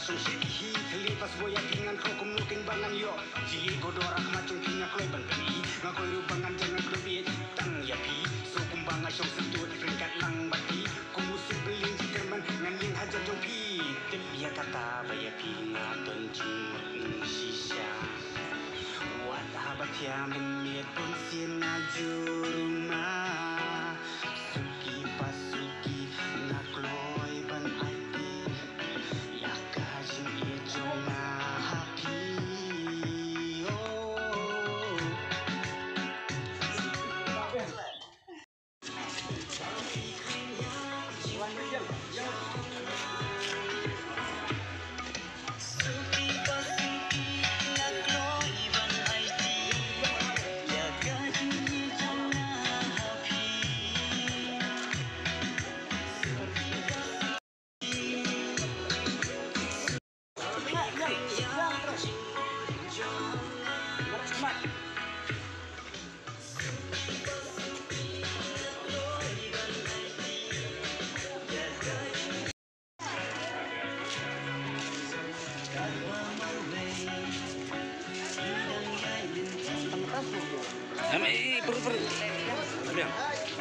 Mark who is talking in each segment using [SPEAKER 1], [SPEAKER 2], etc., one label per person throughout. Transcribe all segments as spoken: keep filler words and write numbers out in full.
[SPEAKER 1] song sikihi kelipas boya pingan kau kumuting bangan yo jili godorak macung kinga kloy ban peni ngakoy rubangan jangan klubit tang yapi so kumbangan song sentut peringkat lang bati kumusik beling jikerman ngan yang hajar jopi tip ya kata baya pinga toncing shisha wat habat ya menit pun sin ngaju rumah suki pasuki ngakloy ban aiti ya kajin ejong na happy oh
[SPEAKER 2] Ami perut perut. Ambil.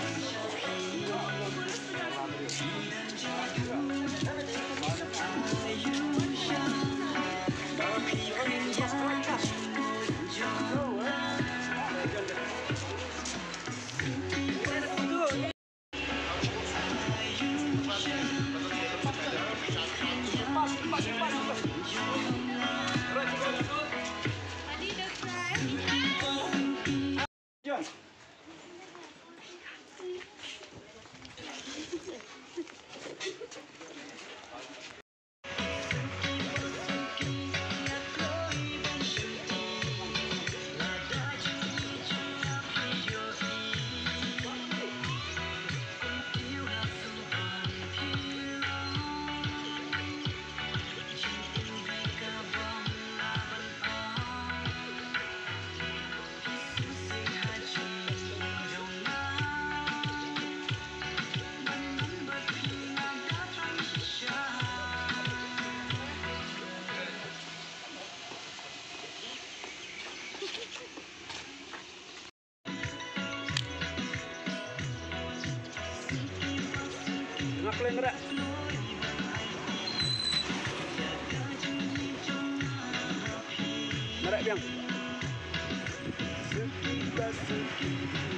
[SPEAKER 1] John. Ngapain merak? Merak biang.